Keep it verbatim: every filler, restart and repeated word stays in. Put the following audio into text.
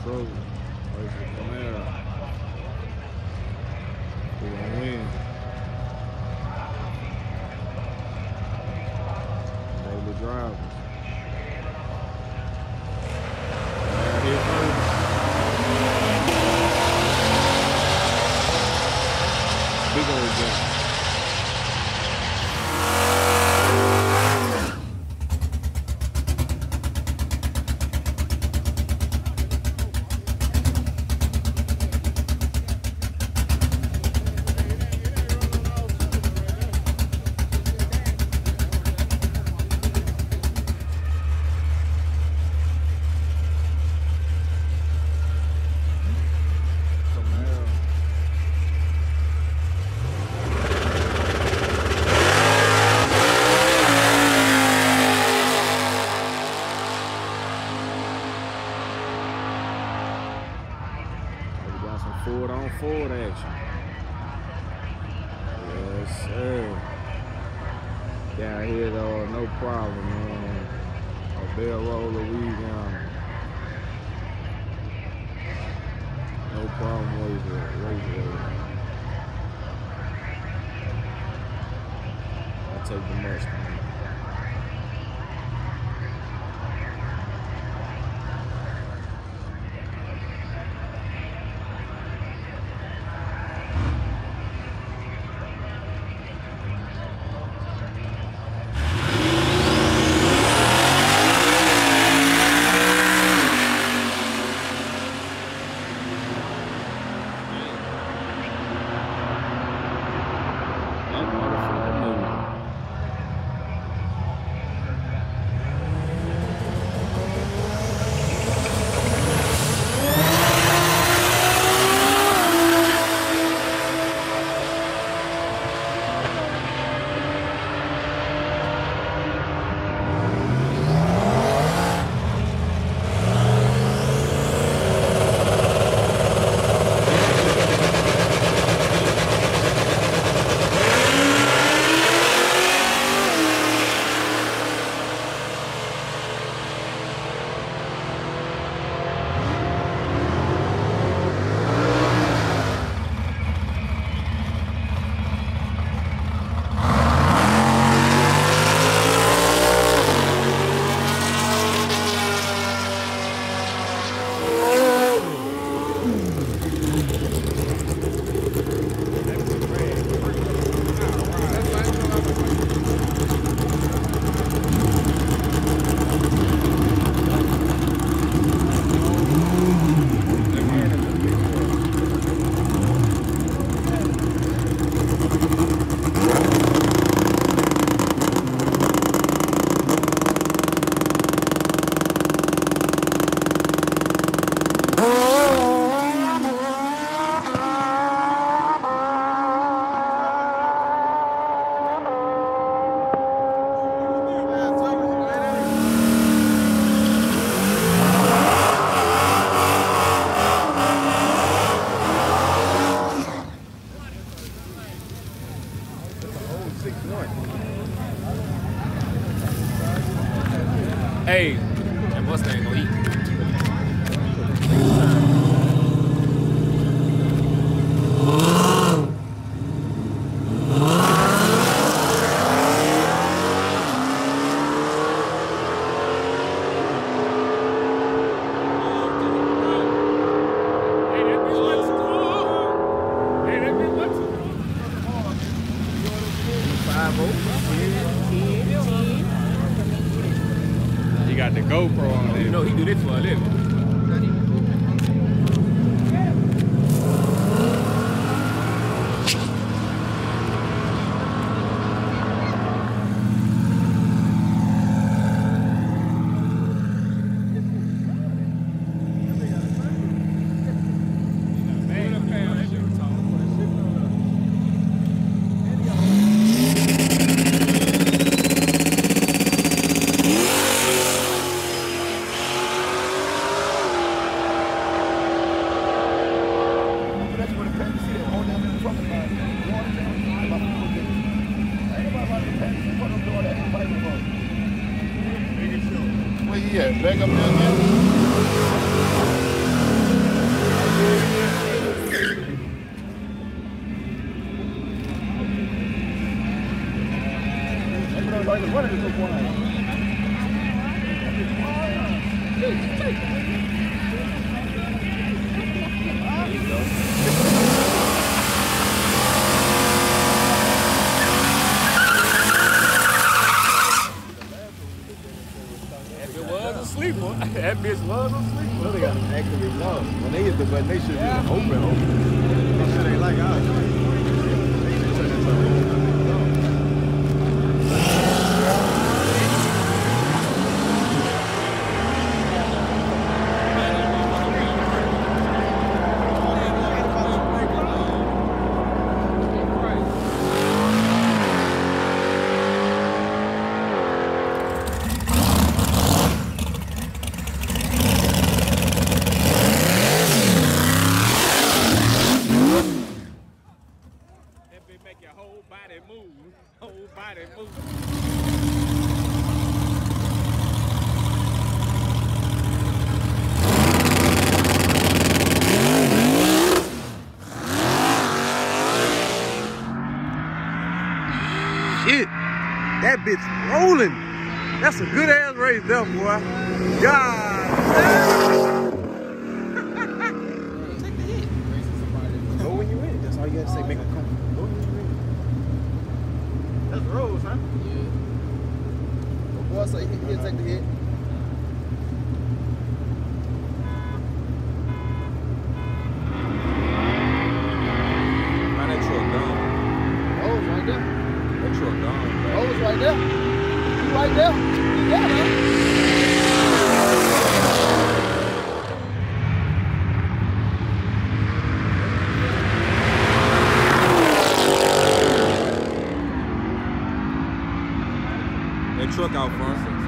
struggle. Race the Camaro. Who gonna win? Daily drivers. Right here first. Big old game. Forward on forward action. Yes, sir. Down here though, no problem, man. A bell roll of weed down. No problem with it. Race I'll take the Mustang. Hey, that Mustang gonna eat. He got the GoPro on there. You know he do this for a living. Where you at? Back up there again? What is the one? Sleeper. That bitch was a sleeper. Well, they got an actively low. When they hit the button, they should yeah. be open, open. They should ain't like ours. They should turn it to make your whole body move. Whole body move. Shit, that bitch rolling. That's a good ass race there, boy. God damn. Take the hit. Go when you win. That's all you gotta say. Make a come. Go when you win. That's Rose, huh? Yeah. The boy say he can take the hit. Man, that truck gone. Oh, it's right there. That truck gone. Oh, it's right there. You right there. Yeah, man. That truck out front.